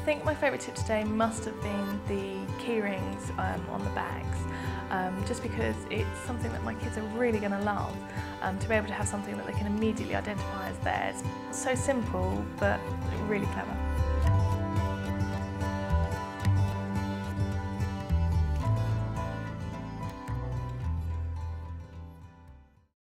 think my favourite tip today must have been the key rings on the bags, just because it's something that my kids are really going to love, to be able to have something that they can immediately identify as theirs. So simple, but really clever.